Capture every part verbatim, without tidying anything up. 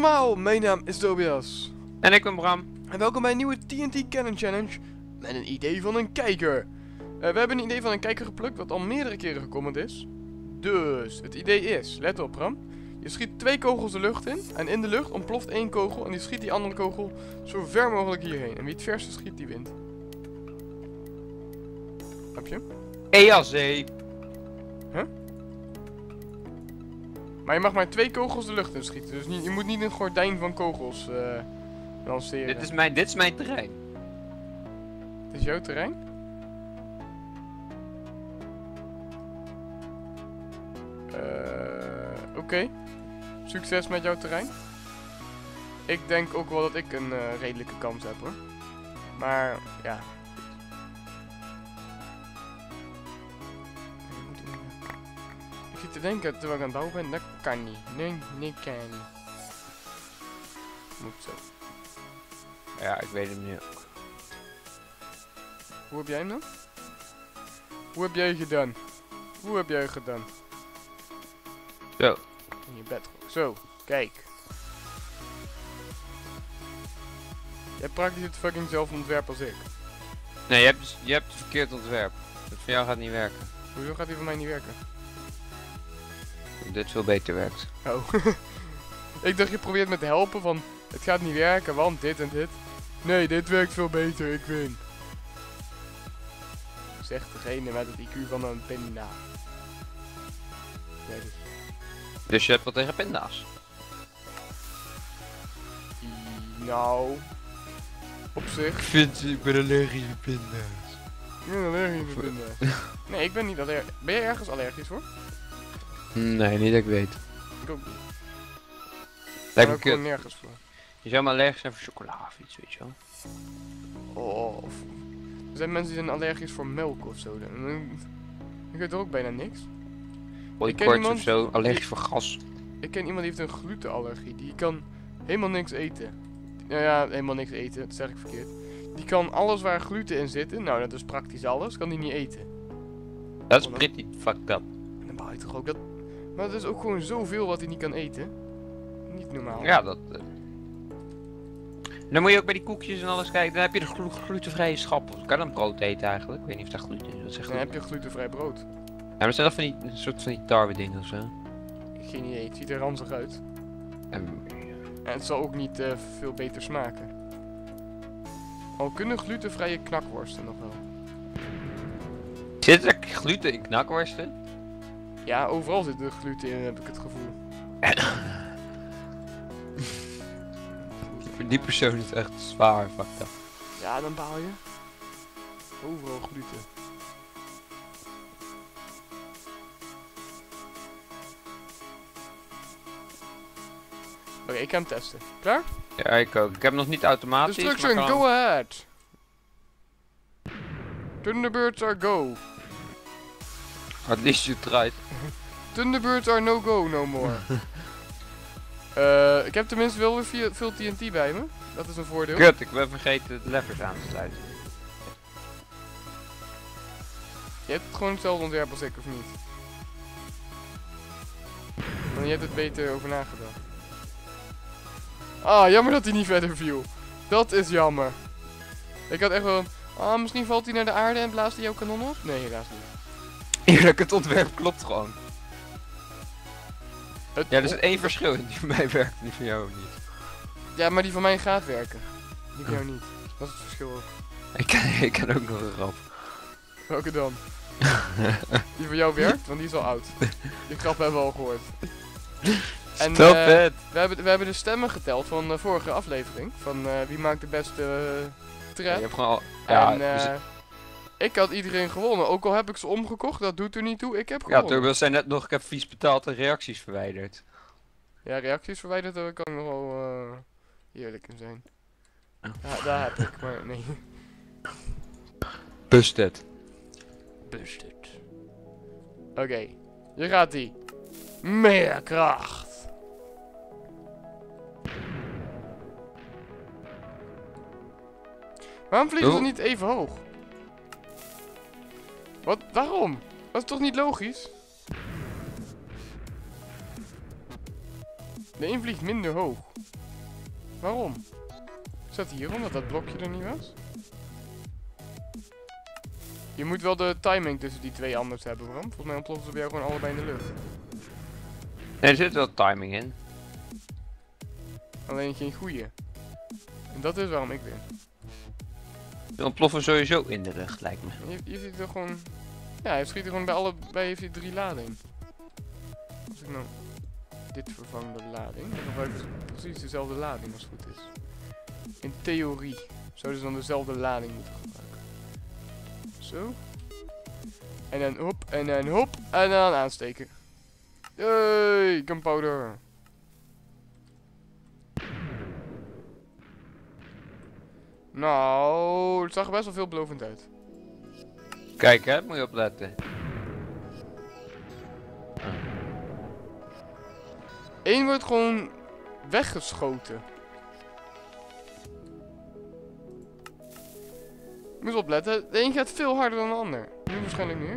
allemaal, mijn naam is Tobias. En ik ben Bram. En welkom bij een nieuwe T N T Cannon Challenge met een idee van een kijker. Uh, we hebben een idee van een kijker geplukt wat al meerdere keren gecomment is. Dus, het idee is, let op Bram, je schiet twee kogels de lucht in en in de lucht ontploft één kogel en die schiet die andere kogel zo ver mogelijk hierheen. En wie het verste schiet, die wint. Heb je? E A C. Huh? Maar je mag maar twee kogels de lucht in schieten, dus niet, je moet niet een gordijn van kogels uh, lanceren. Dit is mijn, dit is mijn terrein. Dit is jouw terrein? Uh, Oké. Okay. Succes met jouw terrein. Ik denk ook wel dat ik een uh, redelijke kans heb hoor. Maar ja. Ik zit te denken terwijl ik aan het bouwen ben, dat kan niet. Nee, nee, kan niet. Moet zo. Ja, ik weet hem niet. Hoe heb jij hem dan? Hoe heb jij gedaan? Hoe heb jij gedaan? Zo. In je bed. Zo, kijk. Jij hebt praktisch het fucking zelfde ontwerp als ik. Nee, je hebt, je hebt het verkeerd ontwerp. Dat van jou gaat niet werken. Hoezo gaat die van mij niet werken? Dit veel beter werkt. Oh. Ik dacht je probeert me te helpen van het gaat niet werken, want dit en dit. Nee, dit werkt veel beter, ik win. Zegt degene met het I Q van een pinda. Nee, dus. Dus je hebt wat tegen pinda's? I, nou. Op zich. Ik vind, ik ben allergisch voor pinda's. Ik ben allergisch voor pinda's. Nee, ik ben niet allergisch. Ben jij ergens allergisch voor? Nee, niet dat ik weet. Ik ook niet. Lijkt me ik ben ook kut. nergens voor. Je zou maar allergisch zijn voor chocola of iets, weet je wel. Oh, of... Er zijn mensen die zijn allergisch voor melk of zo. Dan, dan ik weet er ook bijna niks. Ik ken Kort iemand- of zo, allergisch voor gas. Ik ken iemand die heeft een glutenallergie. Die kan helemaal niks eten. Nou ja, helemaal niks eten, dat zeg ik verkeerd. Die kan alles waar gluten in zit, nou dat is praktisch alles, kan die niet eten. Dat is Oh, pretty fucked up. En dan baal je toch ook dat... Maar het is ook gewoon zoveel wat hij niet kan eten. Niet normaal. Ja, dat... Uh... Dan moet je ook bij die koekjes en alles kijken. Dan heb je de glu glutenvrije schap. Ik kan dan brood eten eigenlijk. Ik weet niet of daar gluten in is. Dat zegt Dan heb je glutenvrij brood. Ja, maar het zijn dat van die een soort van die tarwe dingen of zo. Geen idee, het ziet er ranzig uit. En... En het zal ook niet uh, veel beter smaken. Al kunnen glutenvrije knakworsten nog wel. Zit er gluten in knakworsten? Ja, overal zit er gluten in, heb ik het gevoel. Voor die persoon is het echt zwaar fucked up. Ja, dan baal je. Overal gluten. Oké, okay, ik ga hem testen. Klaar? Ja, ik ook. Ik heb hem nog niet automatisch. Destruction, maar kan... go ahead! Thunderbirds are go. At least you tried. Thunderbirds are no go no more. uh, ik heb tenminste wel weer veel, veel T N T bij me. Dat is een voordeel. Kut, ik ben vergeten de levers aan te sluiten. Je hebt gewoon hetzelfde ontwerp als ik, of niet? Maar je hebt het beter over nagedacht. Ah, jammer dat hij niet verder viel. Dat is jammer. Ik had echt wel... Ah, misschien valt hij naar de aarde en blaast hij jouw kanon op? Nee, helaas niet. Eerlijk, het ontwerp klopt gewoon. Het Ja, er zit één verschil in. Die van mij werkt, die van jou niet. Ja, maar die van mij gaat werken. Die van jou niet. Dat is het verschil ook. Ik ken, ik ken ook nog een grap. Welke dan? Die van jou werkt, want die is al oud. Die grap hebben we al gehoord. En, Stop uh, het! We hebben, we hebben de stemmen geteld van de vorige aflevering. Van uh, wie maakt de beste uh, Ja, thread. je hebt gewoon al... Ja, en uh, dus het... ik had iedereen gewonnen. Ook al heb ik ze omgekocht, dat doet er niet toe. Ik heb ja gewonnen. Turbos zei net nog, ik heb vies betaald en reacties verwijderd. Ja, reacties verwijderd, daar kan ik nog wel uh, eerlijk in zijn. Oh. Ja, daar heb ik, maar nee. Busted. Busted. Oké, okay, hier gaat ie. Meer kracht. Waarom vliegen ze Oh. niet even hoog? Wat? Waarom? Dat is toch niet logisch? De een vliegt minder hoog. Waarom? Is dat hier omdat dat blokje er niet was? Je moet wel de timing tussen die twee anders hebben, Bram. Volgens mij ontploffen ze bij jou gewoon allebei in de lucht. Nee, er zit wel timing in. Alleen geen goeie. En dat is waarom ik win. Ze ontploffen sowieso in de lucht, lijkt me. Je, je ziet er gewoon... Ja, hij schiet er gewoon bij allebei heeft hij drie lading. Als ik nou dit vervang door lading, dan gebruik ik precies dezelfde lading als het goed is. In theorie zouden ze dan dezelfde lading moeten gebruiken. Zo. En dan hop, en dan hop, en dan aansteken. Yay, gunpowder. Nou, het zag er best wel veelbelovend uit. Kijk hè, moet je opletten. Eén wordt gewoon weggeschoten. Je moet opletten, de een gaat veel harder dan de ander. Nu waarschijnlijk meer.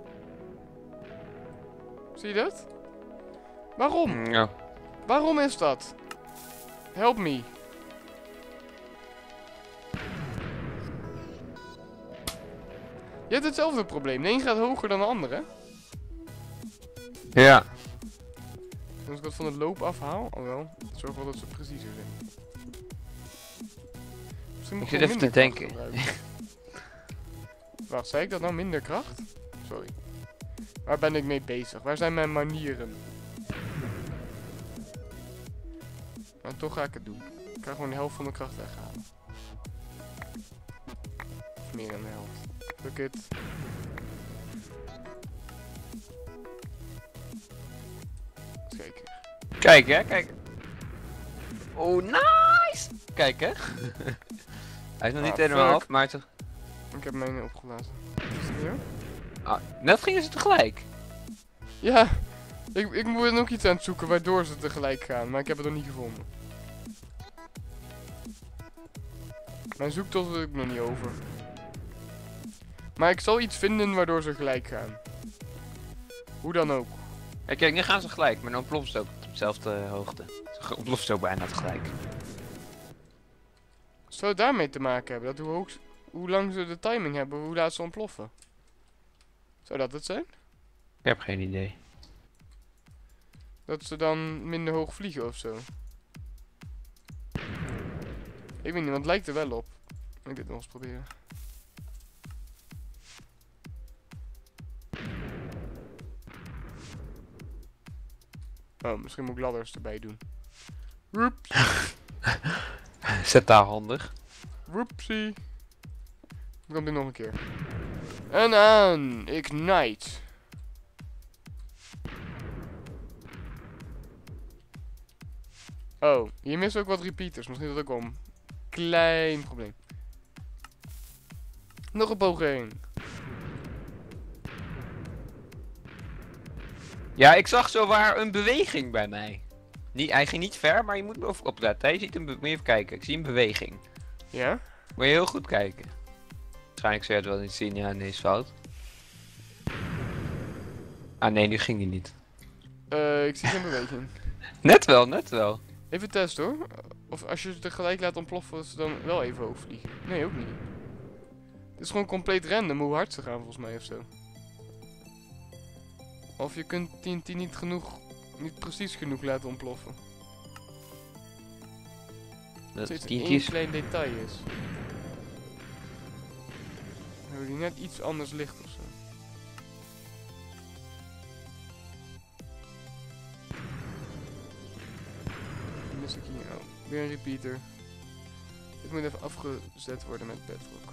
Zie je dat? Waarom? Ja. Waarom is dat? Help me. Je hebt hetzelfde probleem. De een gaat hoger dan de andere. Ja. Als ik dat van het loop afhaal, al wel. Zorg wel dat ze preciezer zijn. Misschien moet Ik zit gewoon even te minder kracht denken. gebruiken. Wacht, zei ik dat nou minder kracht? Sorry. Waar ben ik mee bezig? Waar zijn mijn manieren? Maar toch ga ik het doen. Ik ga gewoon de helft van de kracht weghalen. Of meer dan de helft. Fuck it. Eens kijken. Kijk hè, kijk. Oh, nice! Kijk hè. Hij is nog niet Ah, helemaal fuck. af, maar het is... Ik heb mijn opgelaten. Is het weer? Ah, net gingen ze tegelijk. Ja, ik, ik moet nog iets aan het zoeken waardoor ze tegelijk gaan, maar ik heb het nog niet gevonden. Mijn zoektocht heb ik nog niet over. Maar ik zal iets vinden waardoor ze gelijk gaan. Hoe dan ook. Ja, kijk, nu gaan ze gelijk, maar dan ontploffen ze ook op dezelfde hoogte. Ze ontploffen ze ook bijna tegelijk. Zou het daarmee te maken hebben? Dat hoe, hoog, hoe lang ze de timing hebben, hoe laat ze ontploffen? Zou dat het zijn? Ik heb geen idee. Dat ze dan minder hoog vliegen of zo? Ik weet niet, want het lijkt er wel op. Ik dit nog eens proberen. Oh, misschien moet ik ladders erbij doen. Woeps. Zet daar handig. Whoopsie. Dan komt dit nog een keer. En aan. Ignite. Oh, hier missen ook wat repeaters. Misschien is dat ook wel een klein probleem. Nog een poging. Ja, ik zag zo waar een beweging bij mij. Niet, hij ging niet ver, maar je moet er opletten. Je ziet hem, moet je even kijken. Ik zie een beweging. Ja? Moet je heel goed kijken. Waarschijnlijk zou je het wel niet zien. Ja, nee, is fout. Ah nee, nu ging die niet. Eh, ik zie geen beweging. Net wel, net wel. Even testen hoor. Of als je ze tegelijk laat ontploffen, dat ze dan wel even hoog vliegen. Nee, ook niet. Het is gewoon compleet random hoe hard ze gaan volgens mij of zo. Of je kunt T N T niet genoeg, niet precies genoeg laten ontploffen. Dat Dat het is één is... klein detail is. Dan hebben die net iets anders licht of zo. Dan mis ik hier. Oh, weer een repeater. Dit moet even afgezet worden met bedrock.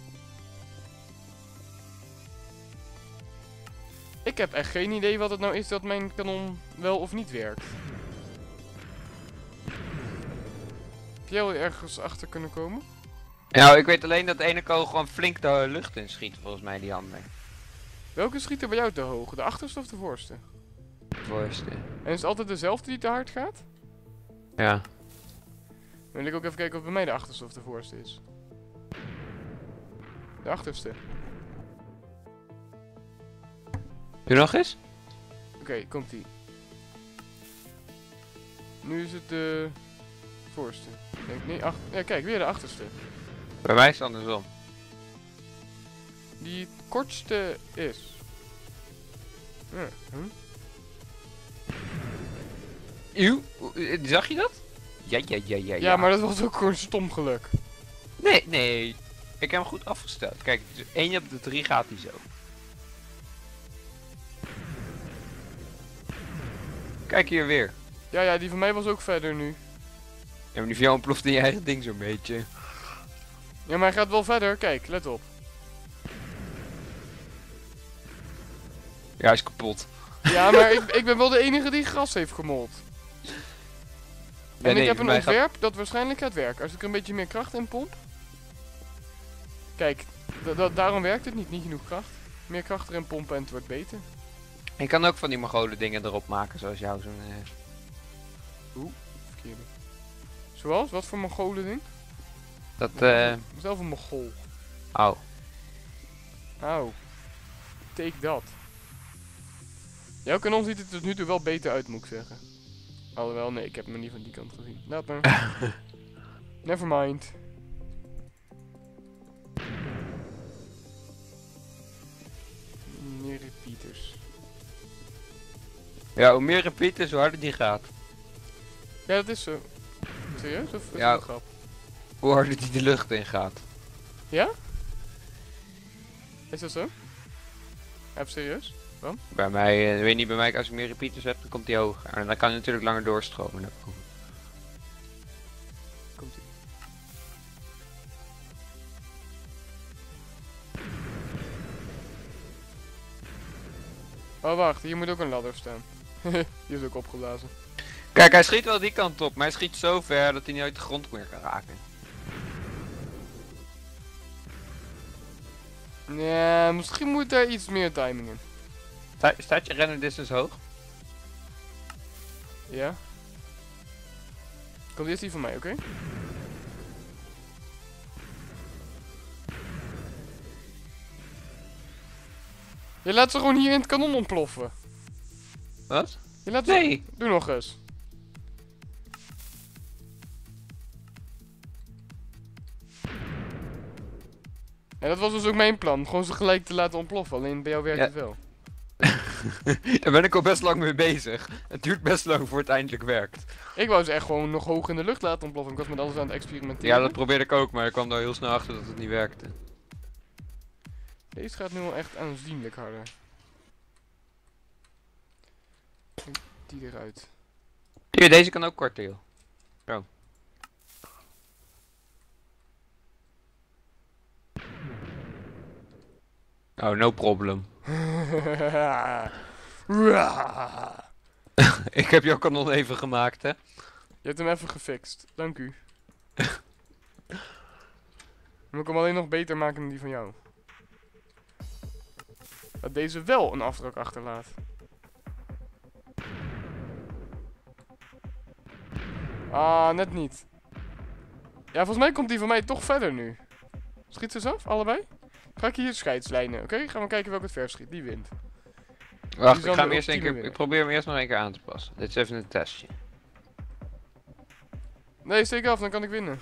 Ik heb echt geen idee wat het nou is dat mijn kanon wel of niet werkt. Heb jij wel ergens achter kunnen komen? Nou, ik weet alleen dat de ene kogel gewoon flink de lucht in schiet, volgens mij, die ander. Welke schiet er bij jou te hoog? De achterste of de voorste? Voorste. En is het altijd dezelfde die te hard gaat? Ja. Dan wil ik ook even kijken of bij mij de achterste of de voorste is. De achterste. Doe nog eens? Oké, komt ie. nu is het de voorste. Denk, nee, ach ja, kijk, weer de achterste. Bij mij is het andersom. Die het kortste is. Ja, hm? Eeuw, zag je dat? Ja, ja, ja, ja, ja. Ja, maar dat was ook gewoon stom geluk. Nee, nee. Ik heb hem goed afgesteld. Kijk, dus één op de drie gaat hij zo. Kijk hier weer. Ja, ja, die van mij was ook verder nu. Ja, maar die van jou ontploft in je eigen ding zo'n beetje. Ja, maar hij gaat wel verder. Kijk, let op. Ja, hij is kapot. Ja, maar ik, ik ben wel de enige die gras heeft gemold. En nee, ik heb bij een mij ontwerp dat waarschijnlijk gaat werken. Als ik er een beetje meer kracht in pomp. Kijk, da- da- daarom werkt het niet. Niet genoeg kracht. Meer kracht erin pompen en het wordt beter. Gaat... Ik kan ook van die Mongolen dingen erop maken, zoals jou zo'n... Uh... Verkeerde. Zoals? Wat voor Mongolen ding? Dat, eh... Zelf een Mongool. Oh. Auw. Take dat. Jouw kanon ziet er tot nu toe wel beter uit, moet ik zeggen. Alhoewel, nee, ik heb hem niet van die kant gezien. Laat maar. Nevermind. Meer repeaters. Ja, hoe meer repeaters, hoe harder die gaat. Ja, dat is zo. Serieus? Of is Ja. dat een grap? Hoe harder die de lucht in gaat. Ja? Is dat zo? Even serieus? Bij mij, uh, weet niet, bij mij, als ik meer repeaters heb, dan komt die hoger. En dan kan hij natuurlijk langer doorstromen naar boven. Komt ie. Oh, wacht, hier moet ook een ladder staan. Die is ook opgeblazen. Kijk, hij schiet wel die kant op, maar hij schiet zo ver dat hij niet uit de grond meer kan raken. Ja, misschien moet daar iets meer timing in. Sta- Staat je render distance hoog? Ja? Komt eerst die van mij, oké? Je laat ze gewoon hier in het kanon ontploffen. Wat? Je laat ze... Nee! Doe nog eens. Ja, dat was dus ook mijn plan. Gewoon ze gelijk te laten ontploffen. Alleen bij jou werkt Ja. het wel. Daar ben ik al best lang mee bezig. Het duurt best lang voor het eindelijk werkt. Ik wou ze echt gewoon nog hoog in de lucht laten ontploffen. Ik was met alles aan het experimenteren. Ja, dat probeerde ik ook, maar ik kwam daar heel snel achter dat het niet werkte. Deze gaat nu wel echt aanzienlijk harder. Die eruit. Hier, deze kan ook korter, joh. Zo. Oh, no problem. Ik heb jouw kanon even gemaakt, hè. Je hebt hem even gefixt. Dank u. Moet ik hem alleen nog beter maken dan die van jou. Dat deze wel een afdruk achterlaat. Ah, net niet. Ja, volgens mij komt die van mij toch verder nu. Schiet ze eens af, allebei? Ga ik hier scheidslijnen, oké? Gaan we kijken welke het ver schiet. Die wint. Wacht, Die zal ik ga hem de eerst een ultieme keer, winnen. ik probeer hem eerst nog een keer aan te passen. Dit is even een testje. Nee, steek af, dan kan ik winnen.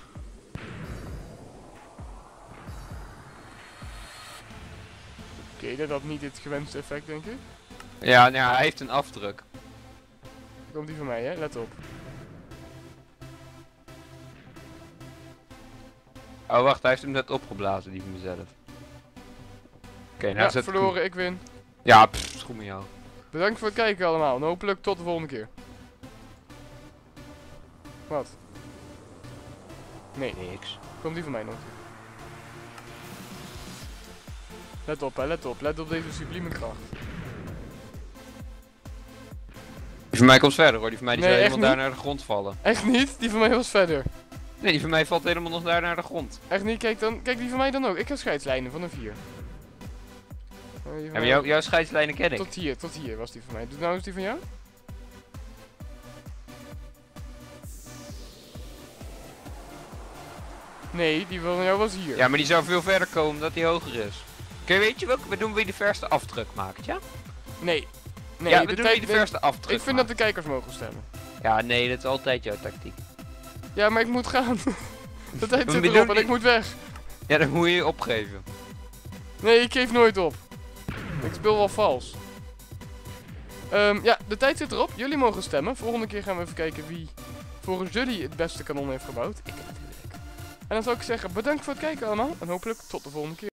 Oké, dat had niet het gewenste effect, denk ik. Ja, nou ja, hij heeft een afdruk. Komt die van mij, hè? Let op. Oh, wacht, hij heeft hem net opgeblazen, die van mezelf. Oké, nou Ja, zet ik verloren, ik win. hem- Ja, pff, is goed met jou. Bedankt voor het kijken allemaal. En hopelijk tot de volgende keer. Wat? Nee, Niks. komt die van mij nog een keer. Let op, hè, let op. Let op deze sublieme kracht. Die van mij komt verder hoor, die van mij die Nee, zou echt helemaal daar niet? naar de grond vallen. Echt niet? Die van mij was verder. Nee, die van mij valt helemaal nog daar naar de grond. Echt niet? Kijk dan. Kijk die van mij dan ook. Ik ga scheidslijnen van een vier. Eh, die van Ja, mij maar jou, was- jouw scheidslijnen ken ik. Tot hier, tot hier was die van mij. Doe nou eens die van jou. Nee, die van jou was hier. Ja, maar die zou veel verder komen omdat die hoger is. Oké, weet je welke? We doen wie de verste afdruk maakt, ja? Nee. Nee, ja, de we doen tijd- wie de verste afdruk Ik vind dat de kijkers mogen stemmen. Ja, nee, dat is altijd jouw tactiek. Ja, maar ik moet gaan. De tijd Moet zit je erop doen? en ik moet weg. Ja, dan moet je je opgeven. Nee, ik geef nooit op. Ik speel wel vals. Ehm, ja, de tijd zit erop. Jullie mogen stemmen. Volgende keer gaan we even kijken wie volgens jullie het beste kanon heeft gebouwd. Ik natuurlijk. En dan zou ik zeggen, bedankt voor het kijken allemaal. En hopelijk tot de volgende keer.